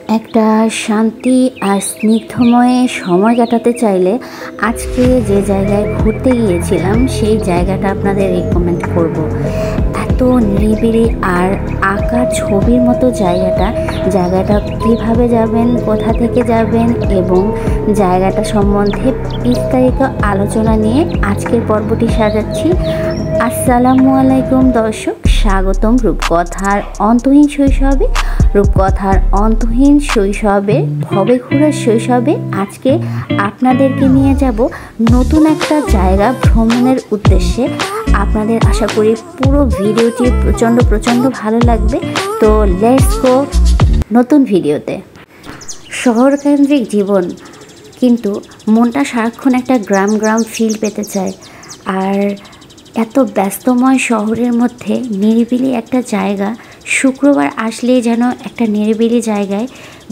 একটা শান্তি আর স্নিগ্ধময় সময় কাটাতে চাইলে আজকে যে জায়গায় ঘুরতে গিয়েছিলাম সেই জায়গাটা আপনাদের রিকমেন্ড করব। এত নিরিবিলি আর আঁকা ছবির মতো জায়গাটা কিভাবে যাবেন, কোথা থেকে যাবেন এবং জায়গাটা সম্বন্ধে বিস্তারিত আলোচনা নিয়ে আজকের পর্বটি সাজাচ্ছি। আসসালামু আলাইকুম দর্শক, স্বাগতম রূপকথার অন্তহীন শৈশবে। রূপকথার অন্তহীন শৈশবে ভবে ঘোরার শৈশবে আজকে আপনাদেরকে নিয়ে যাব নতুন একটা জায়গা ভ্রমণের উদ্দেশ্যে। আপনাদের আশা করি পুরো ভিডিওটি প্রচণ্ড ভালো লাগবে। তো লেটস গো নতুন ভিডিওতে। শহরকেন্দ্রিক জীবন, কিন্তু মনটা সারাক্ষণ একটা গ্রাম ফিল পেতে চায়। আর এত ব্যস্তময় শহরের মধ্যে নিরিবিলি একটা জায়গা, শুক্রবার আসলেই যেন একটা নিরিবিলি জায়গায়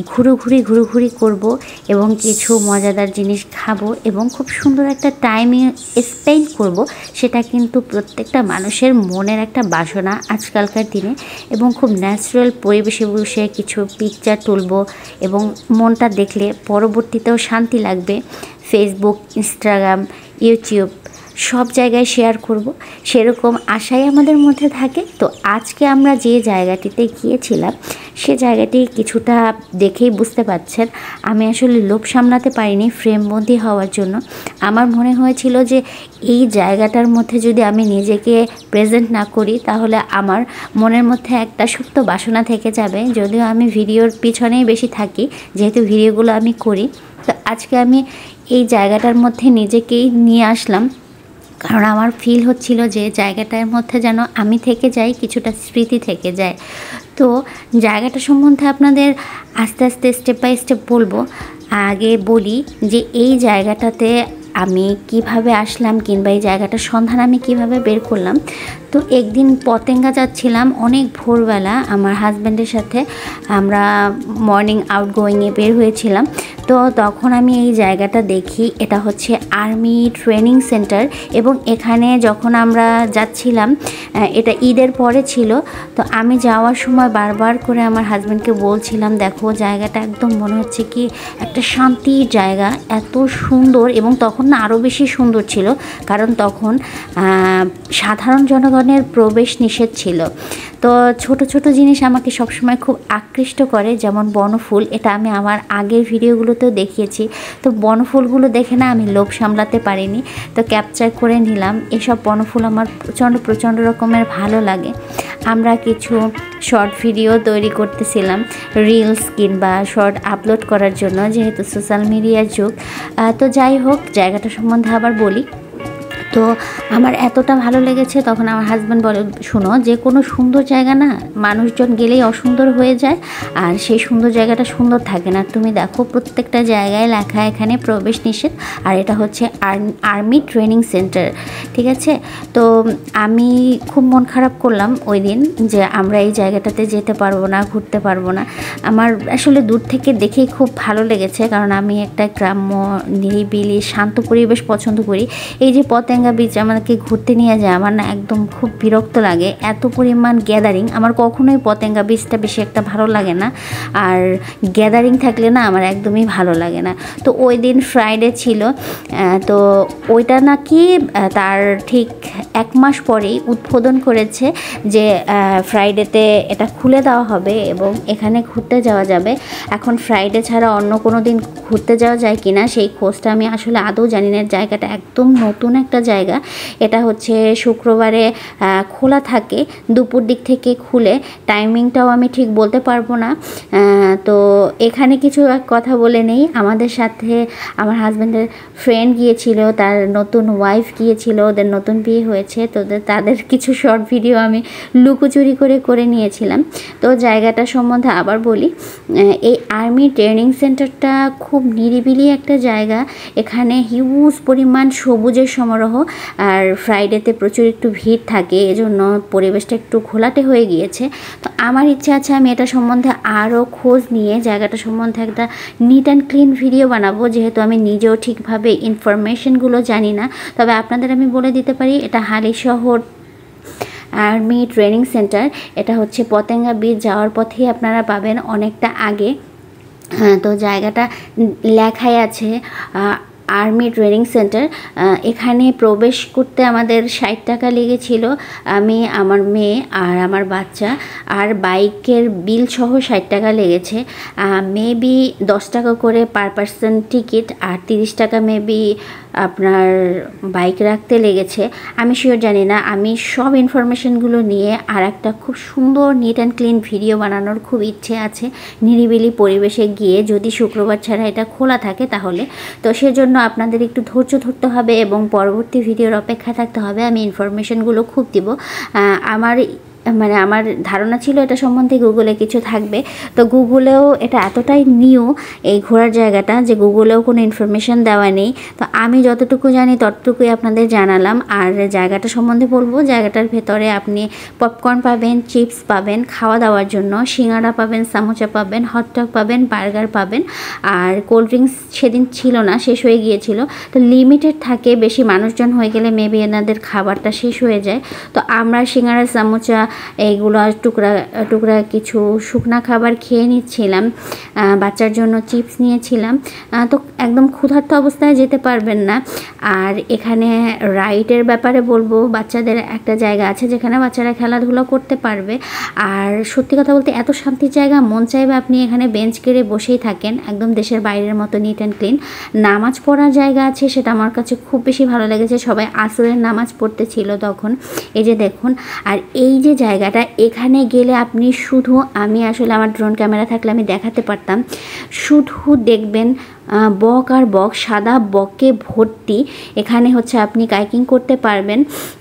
ঘুরোঘুরি করব এবং কিছু মজাদার জিনিস খাবো এবং খুব সুন্দর একটা টাইম স্পেন্ড করব। সেটা কিন্তু প্রত্যেকটা মানুষের মনের একটা বাসনা আজকালকার দিনে, এবং খুব ন্যাচারাল পরিবেশে বসে কিছু পিকচার তুলব এবং মনটা দেখলে পরবর্তীতেও শান্তি লাগবে। ফেসবুক, ইনস্টাগ্রাম, ইউটিউব সব জায়গায় শেয়ার করব, সেরকম আশাই আমাদের মধ্যে থাকে। তো আজকে আমরা যে জায়গাটিতে গিয়েছিলাম সে জায়গাটি কিছুটা দেখেই বুঝতে পারছেন, আমি আসলে লোভ সামলাতে পারিনি ফ্রেমবন্দি হওয়ার জন্য। আমার মনে হয়েছিল যে এই জায়গাটার মধ্যে যদি আমি নিজেকে প্রেজেন্ট না করি তাহলে আমার মনের মধ্যে একটা সুপ্ত বাসনা থেকে যাবে। যদিও আমি ভিডিওর পিছনেই বেশি থাকি, যেহেতু ভিডিওগুলো আমি করি। তো আজকে আমি এই জায়গাটার মধ্যে নিজেকেই নিয়ে আসলাম, কারণ আমার ফিল হচ্ছিল যে জায়গাটার মধ্যে যেন আমি থেকে যাই, কিছুটা স্মৃতি থেকে যায়। তো জায়গাটা সম্বন্ধে আপনাদের আস্তে স্টেপ বাই স্টেপ বলবো। আগে বলি যে এই জায়গাটাতে আমি কিভাবে আসলাম, কিংবা এই জায়গাটার সন্ধান আমি কিভাবে বের করলাম। তো একদিন পতেঙ্গা যাচ্ছিলাম অনেক ভোরবেলা আমার হাজব্যান্ডের সাথে, আমরা মর্নিং আউটগোয়িংয়ে বের হয়েছিলাম। তো তখন আমি এই জায়গাটা দেখি, এটা হচ্ছে আর্মি ট্রেনিং সেন্টার। এবং এখানে যখন আমরা যাচ্ছিলাম, এটা ঈদের পরে ছিল, তো আমি যাওয়ার সময় বারবার করে আমার হাজব্যান্ডকে বলছিলাম, দেখো জায়গাটা একদম মনে হচ্ছে কি একটা শান্তির জায়গা, এত সুন্দর। এবং তখন না আরও বেশি সুন্দর ছিল, কারণ তখন সাধারণ জনগণের প্রবেশ নিষেধ ছিল। তো ছোট জিনিস আমাকে সবসময় খুব আকৃষ্ট করে, যেমন বনফুল। এটা আমি আমার আগের ভিডিওগুলোতেও দেখিয়েছি। তো বনফুলগুলো দেখে না আমি লোভ সামলাতে পারিনি, তো ক্যাপচার করে নিলাম। এসব বনফুল আমার প্রচণ্ড রকমের ভালো লাগে। আমরা কিছু শর্ট ভিডিও তৈরি করতেছিলাম, রিলস কিংবা শর্ট আপলোড করার জন্য, যেহেতু সোশ্যাল মিডিয়ার যুগ। তো যাই হোক, জায়গাটা সম্বন্ধে আবার বলি। তো আমার এতটা ভালো লেগেছে, তখন আমার হাজব্যান্ড বলে, শোনো, যে কোনো সুন্দর জায়গা না মানুষজন গেলেই অসুন্দর হয়ে যায়, আর সেই সুন্দর জায়গাটা সুন্দর থাকে না। তুমি দেখো প্রত্যেকটা জায়গায় লেখা এখানে প্রবেশ নিষেধ, আর এটা হচ্ছে আর্মি ট্রেনিং সেন্টার, ঠিক আছে। তো আমি খুব মন খারাপ করলাম ওই দিন যে আমরা এই জায়গাটাতে যেতে পারবো না, ঘুরতে পারবো না। আমার আসলে দূর থেকে দেখেই খুব ভালো লেগেছে, কারণ আমি একটা গ্রাম্য নিরিবিলি শান্ত পরিবেশ পছন্দ করি। এই যে পতেঙ্গা বিচ আমাকে ঘুরতে নিয়ে যায়, আমার না একদম খুব বিরক্ত লাগে, এত পরিমাণ গ্যাদারিং। আমার কখনোই পতেঙ্গা বিচটা বেশি একটা ভালো লাগে না, আর গ্যাদারিং থাকলে না আমার একদমই ভালো লাগে না। তো ওই দিন ফ্রাইডে ছিল, তো ওইটা নাকি তার ঠিক 1 মাস পরেই উদ্বোধন করেছে যে ফ্রাইডেতে এটা খুলে দেওয়া হবে এবং এখানে ঘুরতে যাওয়া যাবে। এখন ফ্রাইডে ছাড়া অন্য কোনো দিন ঘুরতে যাওয়া যায় কি না সেই খোঁজটা আমি আসলে আদৌ জানি না। জায়গাটা একদম নতুন একটা জায়গা। এটা হচ্ছে শুক্রবারে খোলা থাকে, দুপুর দিক থেকে খুলে, টাইমিংটাও আমি ঠিক বলতে পারবো না। তো এখানে কিছু কথা বলে নেই, আমাদের সাথে আমার হাজব্যান্ডের ফ্রেন্ড গিয়েছিল, তার নতুন ওয়াইফ গিয়েছিল, ওদের নতুন বিয়ে হয়েছে। তো তাদের কিছু শর্ট ভিডিও আমি লুকোচুরি করে নিয়েছিলাম। তো জায়গাটা সম্বন্ধে আবার বলি, এই আর্মি ট্রেনিং সেন্টারটা খুব নিরিবিলি একটা জায়গা। এখানে হিউজ পরিমাণ সবুজের সমারোহ, আর ফ্রাইডেতে প্রচুর একটু ভিড় থাকে, এজন্য পরিবেশটা একটু ঘোলাটে হয়ে গিয়েছে। তো আমার ইচ্ছা আছে আমি এটা সম্বন্ধে আরও খোঁজ নিয়ে জায়গাটা সম্বন্ধে একটা নিট অ্যান্ড ক্লিন ভিডিও বানাবো, যেহেতু আমি নিজেও ঠিকভাবে ইনফরমেশনগুলো জানি না। তবে আপনাদের আমি বলে দিতে পারি, এটা হালিশহর আর্মি ট্রেনিং সেন্টার। এটা হচ্ছে পতেঙ্গা বিচ যাওয়ার পথেই আপনারা পাবেন, অনেকটা আগে। তো জায়গাটা লেখাই আছে আর্মি ট্রেনিং সেন্টার। এখানে প্রবেশ করতে আমাদের 60 টাকা লেগেছিল, আমি, আমার মেয়ে আর আমার বাচ্চা, আর বাইকের বিল সহ 60 টাকা লেগেছে। মেবি 10 টাকা করে পার পার্সন টিকিট, আর 30 টাকা মেবি আপনার বাইক রাখতে লেগেছে। আমি শিওর জানি না। আমি সব ইনফরমেশনগুলো নিয়ে আর একটা খুব সুন্দর নিট অ্যান্ড ক্লিন ভিডিও বানানোর খুব ইচ্ছে আছে, নিরিবিলি পরিবেশে গিয়ে, যদি শুক্রবার ছাড়া এটা খোলা থাকে তাহলে। তো সেজন্য আপনাদের একটু ধৈর্য ধরতে হবে এবং পরবর্তী ভিডিওর অপেক্ষায় থাকতে হবে। আমি ইনফরমেশনগুলো খুব দিব। আমার ধারণা ছিল এটা সম্বন্ধে গুগলে কিছু থাকবে, তো গুগলেও এটা এতটাই নিউ এই ঘোরার জায়গাটা যে গুগলেও কোনো ইনফরমেশন দেওয়া নেই। তো আমি যতটুকু জানি ততটুকুই আপনাদের জানালাম। আর জায়গাটা সম্বন্ধে বলবো, জায়গাটার ভেতরে আপনি পপকর্ন পাবেন, চিপস পাবেন খাওয়া দাওয়ার জন্য, সিঙ্গাড়া পাবেন, সামোসা পাবেন, হটডগ পাবেন, বার্গার পাবেন। আর কোল্ড ড্রিঙ্কস সেদিন ছিল না, শেষ হয়ে গিয়েছিল। তো লিমিটেড থাকে, বেশি মানুষজন হয়ে গেলে মেবি এনাদের খাবারটা শেষ হয়ে যায়। তো আমরা সিঙ্গাড়া, সামোসা এইগুলো টুকরা টুকরা কিছু শুকনা খাবার খেয়ে নিচ্ছিলাম, বাচ্চার জন্য চিপস নিয়েছিলাম। তো একদম ক্ষুধার্ত অবস্থায় যেতে পারবেন না। আর এখানে রাইডের ব্যাপারে বলবো, বাচ্চাদের একটা জায়গা আছে যেখানে বাচ্চারা খেলাধুলা করতে পারবে। আর সত্যি কথা বলতে এত শান্তির জায়গা, মন চাইবে আপনি এখানে বেঞ্চ কেড়ে বসেই থাকেন, একদম দেশের বাইরের মতো নিট অ্যান্ড ক্লিন। নামাজ পড়ার জায়গা আছে, সেটা আমার কাছে খুব বেশি ভালো লেগেছে। সবাই আসরের নামাজ পড়তে ছিল তখন। এই যে দেখুন, আর এই যে জায়গাটা, এখানে গেলে আপনি শুধু, আমি আসলে আমার ড্রোন ক্যামেরা থাকলে আমি দেখাতে পারতাম, শুধু দেখবেন বক আর বক, সাদা বকে ভর্তি। এখানে হচ্ছে আপনি কাইকিং করতে পারবেন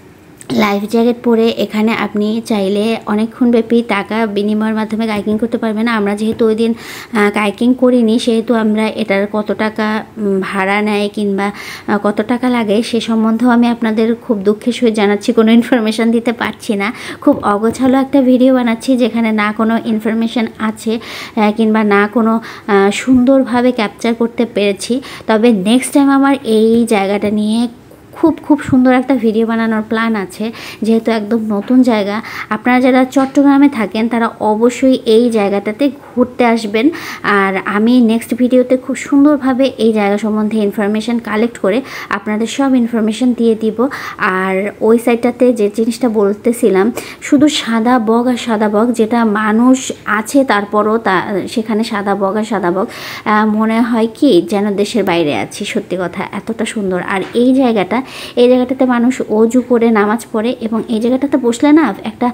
লাইফ জ্যাকেট পরে। এখানে আপনি চাইলে অনেকক্ষণ ব্যাপী টাকা বিনিময়ের মাধ্যমে কাইকিং করতে পারবেন। আমরা যেহেতু ওই দিন কাইকিং করিনি, সেহেতু আমরা এটার কত টাকা ভাড়া নেয় কিংবা কত টাকা লাগে সে সম্বন্ধেও আমি আপনাদের খুব দুঃখের সহিত জানাচ্ছি, কোনো ইনফরমেশান দিতে পারছি না। খুব অগোছালো একটা ভিডিও বানাচ্ছি যেখানে না কোনো ইনফরমেশান আছে কিংবা না কোনো সুন্দরভাবে ক্যাপচার করতে পেরেছি। তবে নেক্সট টাইম আমার এই জায়গাটা নিয়ে খুব সুন্দর একটা ভিডিও বানানোর প্ল্যান আছে, যেহেতু একদম নতুন জায়গা। আপনারা যারা চট্টগ্রামে থাকেন তারা অবশ্যই এই জায়গাটাতে ঘুরতে আসবেন। আর আমি নেক্সট ভিডিওতে খুব সুন্দরভাবে এই জায়গা সম্বন্ধে ইনফরমেশান কালেক্ট করে আপনাদের সব ইনফরমেশান দিয়ে দিব। আর ওই সাইডটাতে যে জিনিসটা বলতেছিলাম, শুধু সাদা বগ আর সাদা বগ, যেটা মানুষ আছে তারপরও সেখানে সাদা বগ আর সাদা বগ, মনে হয় কি যেন দেশের বাইরে আছি। সত্যি কথা, এতটা সুন্দর। আর এই জায়গাটাতে মানুষ অজু করে নামাজ পড়ে, এবং এই জায়গাটাতে বসলে না একটা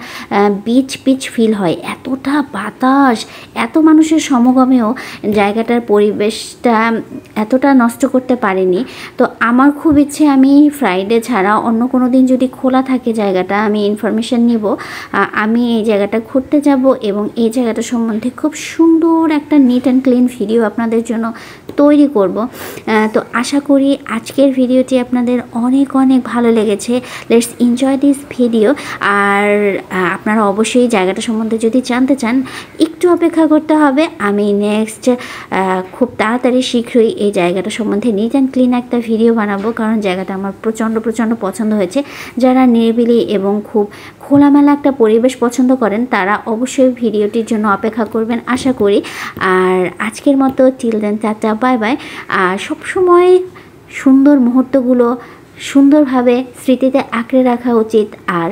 বিচ ফিল হয়। এতটা বাতাস, এত মানুষের সমাগমেও জায়গাটার পরিবেশটা এতটা নষ্ট করতে পারেনি। তো আমার খুব ইচ্ছে, আমি ফ্রাইডে ছাড়া অন্য কোনো দিন যদি খোলা থাকে জায়গাটা, আমি ইনফরমেশান নিব, আমি এই জায়গাটা ঘুরতে যাব এবং এই জায়গাটা সম্বন্ধে খুব সুন্দর একটা নিট অ্যান্ড ক্লিন ভিডিও আপনাদের জন্য তৈরি করব। তো আশা করি আজকের ভিডিওটি আপনাদের অনেক ভালো লেগেছে। Let's enjoy this video. আর আপনারা অবশ্যই জায়গাটা সম্বন্ধে যদি জানতে চান, একটু অপেক্ষা করতে হবে। আমি নেক্সট খুব তাড়াতাড়ি শীঘ্রই এই জায়গাটা সম্বন্ধে নিট অ্যান্ড ক্লিন একটা ভিডিও বানাবো, কারণ জায়গাটা আমার প্রচণ্ড পছন্দ হয়েছে। যারা নিরিবিলি এবং খুব খোলামেলা একটা পরিবেশ পছন্দ করেন তারা অবশ্যই ভিডিওটির জন্য অপেক্ষা করবেন আশা করি। আর আজকের মতো till then, tata, bye bye. আর সবসময় সুন্দর মুহূর্তগুলো সুন্দরভাবে স্মৃতিতে আঁকড়ে রাখা উচিত। আর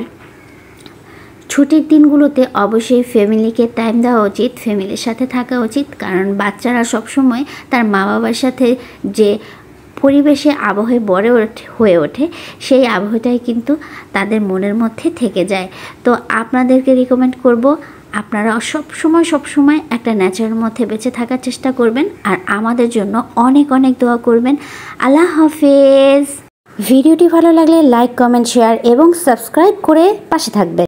ছুটির দিনগুলোতে অবশ্যই ফ্যামিলিকে টাইম দেওয়া উচিত, ফ্যামিলির সাথে থাকা উচিত, কারণ বাচ্চারা সবসময় তার মা বাবার সাথে যে পরিবেশে আবহে হয়ে ওঠে, সেই আবহটাই কিন্তু তাদের মনের মধ্যে থেকে যায়। তো আপনাদেরকে রিকমেন্ড করব, আপনারা সবসময় একটা ন্যাচারের মধ্যে বেঁচে থাকার চেষ্টা করবেন। আর আমাদের জন্য অনেক দোয়া করবেন। আল্লাহ হাফেজ। ভিডিওটি ভালো লাগলে লাইক, কমেন্ট, শেয়ার এবং সাবস্ক্রাইব করে পাশে থাকবেন।